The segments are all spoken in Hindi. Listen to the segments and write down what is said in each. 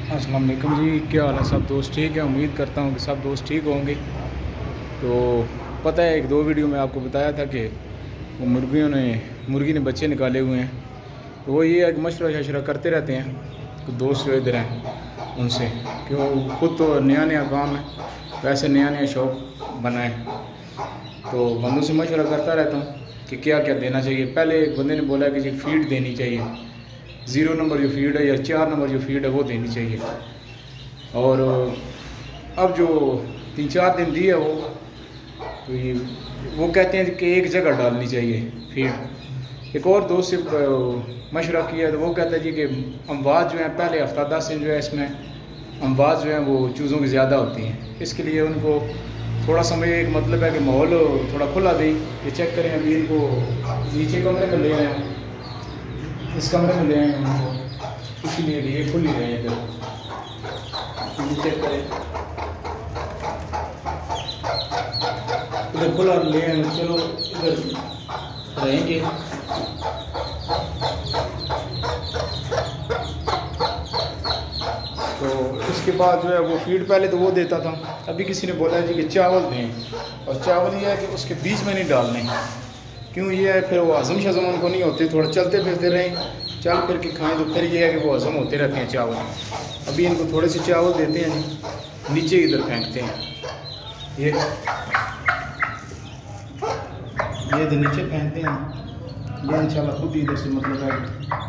अस्सलाम वालेकुम जी, क्या हाल है? सब दोस्त ठीक है? उम्मीद करता हूँ कि सब दोस्त ठीक होंगे। तो पता है, एक दो वीडियो में आपको बताया था कि वो मुर्गी ने बच्चे निकाले हुए हैं। तो वो ये है कि मशवरा शशरा करते रहते हैं कुछ दोस्त जो इधर हैं उनसे, क्यों खुद तो नया नया काम है, वैसे नया नया शौक़ बना है। तो बंदों से मशवरा करता रहता हूँ कि क्या क्या देना चाहिए। पहले एक बंदे ने बोला कि जी फीड देनी चाहिए, 0 नंबर जो फीड है या 4 नंबर जो फीड है वो देनी चाहिए। और अब जो 3-4 दिन दी है तो ये वो कहते हैं कि एक जगह डालनी चाहिए फीड। एक और दोस्त से मशवरा किया तो वो कहता है जी कि अमवाज जो है पहले हफ्ता 10 दिन जो है इसमें अमवाज जो है वो चूज़ों की ज़्यादा होती हैं। इसके लिए उनको थोड़ा समय, एक मतलब है कि माहौल थोड़ा खुला दें। ये चेक करें, अभी इनको नीचे कमरे में ले आए हैं, इस कमरे में ले आए हैं उनको, इसीलिए ये खुल ही रहे हैं। इधर चेक करें, इधर खुला ले आए, चलो इधर रहेंगे। तो इसके बाद जो है वो फीड पहले तो वो देता था, अभी किसी ने बोला है जी कि चावल दें, और चावल ये है कि उसके बीच में नहीं डालने। क्यों ये है, फिर वो हज़म शज़म उनको नहीं होते, थोड़ा चलते फिरते रहें, चल फिर के खाएं तो फिर ये है कि वो हज़म होते रहते हैं चावल। अभी इनको थोड़े से चावल देते हैं, नीचे इधर फेंकते हैं, ये तो नीचे फेंकते हैं, ये इंशाल्लाह खुद ही इधर से मतलब है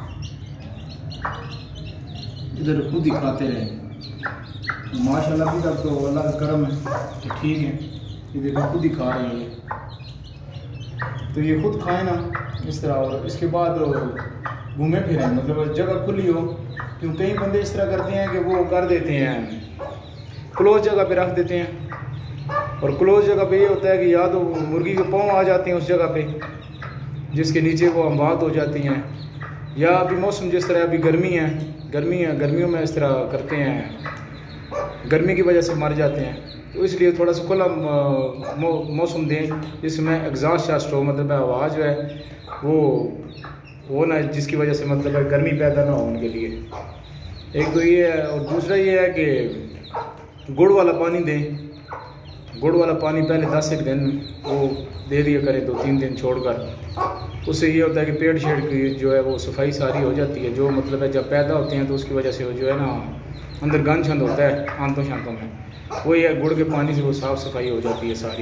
इधर खुद ही खाते रहे। माशाल्लाह भी तब तो अल्लाह का करम है कि ठीक है, ये देखो खुद ही खा रहे हैं। तो ये खुद खाएं ना इस तरह, और इसके बाद घूमे फिरें, मतलब जगह खुली हो। क्यों कई बंदे इस तरह करते हैं कि वो कर देते हैं, क्लोज जगह पे रख देते हैं। और क्लोज जगह पे ये होता है कि या तो मुर्गी के पाँव आ जाते हैं उस जगह पे जिसके नीचे वो अमवात हो जाती हैं, या अभी मौसम जिस तरह अभी गर्मियों में इस तरह करते हैं, गर्मी की वजह से मर जाते हैं। तो इसलिए थोड़ा सा खुला मौसम दें जिसमें एग्जॉस्ट शास्ट हो, मतलब आवाज़ जो है वो ना, जिसकी वजह से मतलब गर्मी पैदा ना हो उनके लिए। एक तो ये है, और दूसरा ये है कि गुड़ वाला पानी दें। गुड़ वाला पानी पहले 10 एक दिन वो दे दिया करें, 2-3 दिन छोड़कर। उससे ये होता है कि पेट शेड की जो है वो सफाई सारी हो जाती है। जो मतलब है जब पैदा होते हैं तो उसकी वजह से वो जो है ना अंदर गंद छंद होता है आंतों शांतों में, वो ये गुड़ के पानी से वो साफ़ सफाई हो जाती है सारी।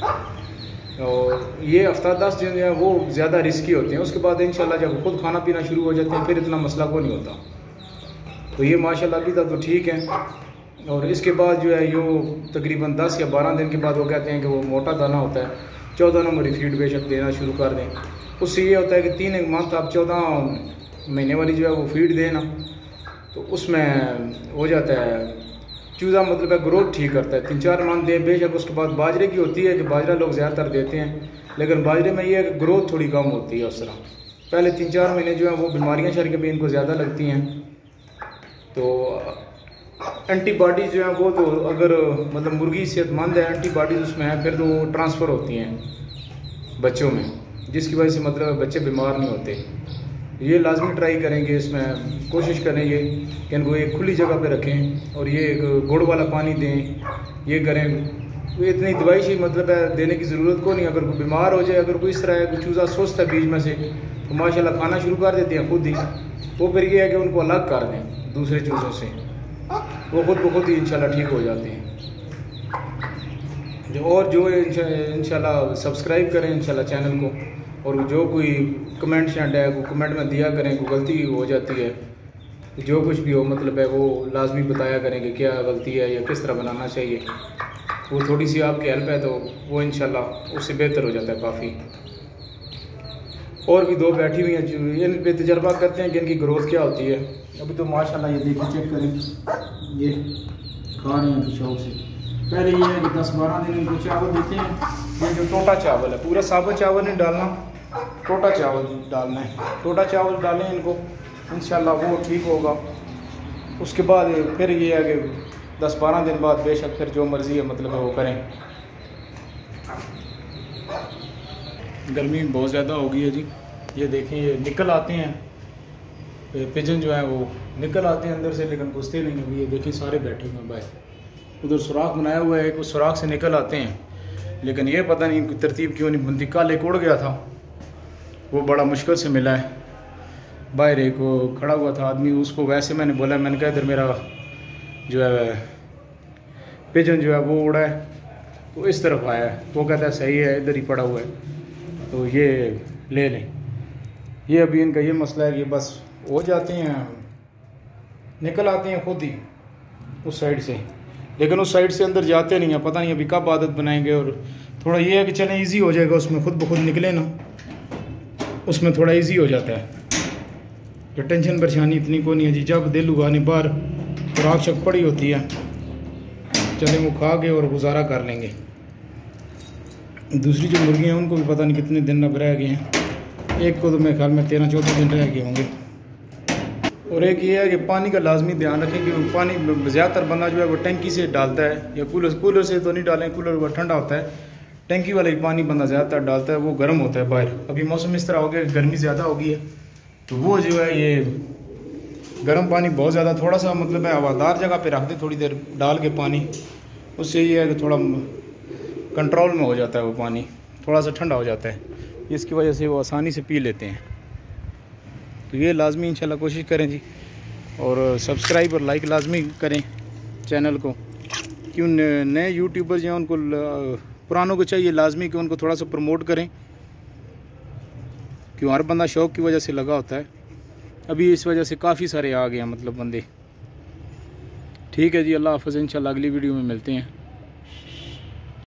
और ये हफ्ता 10 दिन जो है वो ज़्यादा रिस्की होते हैं। उसके बाद इंशाल्लाह जब खुद खाना पीना शुरू हो जाते हैं फिर इतना मसला को नहीं होता। तो ये माशाल्लाह अभी तक तो ठीक है। और इसके बाद जो है यो तकरीबन 10 या 12 दिन के बाद वो कहते हैं कि वो मोटा दाना होता है, 14 नंबर फीड बेशक देना शुरू कर दें। उससे ये होता है कि 3 मंथ आप 14 महीने वाली जो है वो फीड दें ना, तो उसमें हो जाता है चूज़ा, मतलब है ग्रोथ ठीक करता है। 3-4 मंथ दे बेशक। उसके बाद बाजरे की होती है कि बाजरा लोग ज़्यादातर देते हैं, लेकिन बाजरे में ये है कि ग्रोथ थोड़ी कम होती है उस तरह। पहले 3-4 महीने जो है वो बीमारियाँ शरीर भी इनको ज़्यादा लगती हैं। तो एंटीबॉडीज़ जो है वो तो अगर मतलब मुर्गी सेहतमंद है, एंटीबॉडीज़ उसमें है, फिर तो वो ट्रांसफ़र होती हैं बच्चों में, जिसकी वजह से मतलब बच्चे बीमार नहीं होते। ये लाजमी ट्राई करेंगे, इसमें कोशिश करेंगे कि इनको एक खुली जगह पे रखें, और ये एक गुड़ वाला पानी दें, ये करें। तो इतनी दवाई से मतलब है देने की ज़रूरत को नहीं। अगर कोई बीमार हो जाए, अगर कोई इस तरह है, कोई चूज़ा सुस्त है बीच में से, तो माशाल्लाह खाना शुरू कर देते हैं खुद ही। वो फिर ये है कि उनको अलग कर दें दूसरे चूज़ों से, वो खुद ब खुद ही इंशाल्लाह ठीक हो जाते हैं। और जो इंशाल्लाह सब्सक्राइब करें इंशाल्लाह चैनल को, और जो कोई कमेंट शेंट है वो कमेंट में दिया करें। कोई गलती हो जाती है, जो कुछ भी हो मतलब है वो लाजमी बताया करें कि क्या गलती है या किस तरह बनाना चाहिए। वो थोड़ी सी आपकी हेल्प है तो वो इंशाल्लाह उससे बेहतर हो जाता है काफ़ी। और भी 2 बैठी हुई हैं जो इन पे तजर्बा करते हैं कि इनकी ग्रोथ क्या होती है। अभी तो माशाल्लाह ये देखिए, चेक करें, ये खा रहे हैं शौक से। पहले ये है कि 10-12 दिन इनको चावल देते हैं। ये जो टोटा चावल है, पूरा साबुत चावल नहीं डालना, टोटा चावल डालना है। टोटा चावल डालें इनको, इंशाल्लाह वो ठीक होगा। उसके बाद फिर ये है कि 10-12 दिन बाद बेशक फिर जो मर्ज़ी है मतलब वो करें। गर्मी बहुत ज़्यादा हो गई है जी। ये देखें, ये निकल आते हैं पिजन जो है वो निकल आते हैं अंदर से, लेकिन घुसते नहीं। अभी ये देखिए सारे बैठे हुए हैं बाहर, उधर सुराख बनाया हुआ है, उस सुराख से निकल आते हैं, लेकिन ये पता नहीं तरतीब क्यों नहीं बनती। कल एक उड़ गया था, वो बड़ा मुश्किल से मिला है। बाहर एक खड़ा हुआ था आदमी, उसको वैसे मैंने बोला, मैंने कहा इधर मेरा जो है पिजन जो है वो उड़ा है, तो इस तरफ आया है। वो कहता है सही है, इधर ही पड़ा हुआ है, तो ये ले लें। ये अभी इनका ये मसला है कि बस हो जाते हैं, निकल आते हैं खुद ही उस साइड से, लेकिन उस साइड से अंदर जाते नहीं हैं। पता नहीं अभी कब आदत बनाएंगे। और थोड़ा ये है कि चलें इजी हो जाएगा, उसमें खुद ब खुद निकले ना, उसमें थोड़ा इजी हो जाता है। तो टेंशन परेशानी इतनी को नहीं है जी। जब दिल हुआ नहीं बाहर खुराक शक पड़ी होती है, चलें वो खा के और गुजारा कर लेंगे। दूसरी जो मुर्गियाँ हैं उनको भी पता नहीं कितने दिन अब रह गए हैं। एक को तो मेरे ख्याल में 13-14 दिन रह गए होंगे। और एक ये है कि पानी का लाजमी ध्यान रखें कि पानी ज़्यादातर बंदा जो है वो टंकी से डालता है, या कूलर से तो नहीं डालें, कूलर वो ठंडा होता है। टंकी वाला ही पानी बंदा ज़्यादातर डालता है, वो गर्म होता है बाहर। अभी मौसम इस तरह हो गया, गर्मी ज़्यादा हो गई है, तो वो जो है ये गर्म पानी बहुत ज़्यादा, थोड़ा सा मतलब है हवादार जगह पे रख दे थोड़ी देर डाल के पानी, उससे ये है कि थोड़ा कंट्रोल में हो जाता है, वो पानी थोड़ा सा ठंडा हो जाता है, इसकी वजह से वो आसानी से पी लेते हैं। तो ये लाजमी इंशाल्लाह कोशिश करें जी, और सब्सक्राइब और लाइक लाजमी करें चैनल को। क्यों नए यूट्यूबर जो हैं उनको, पुरानों को चाहिए लाजमी कि उनको थोड़ा सा प्रमोट करें, क्यों हर बंदा शौक़ की वजह से लगा होता है। अभी इस वजह से काफ़ी सारे आ गए हैं मतलब बंदे। ठीक है जी, अल्लाह हाफ़िज़, इंशाल्लाह अगली वीडियो में मिलते हैं।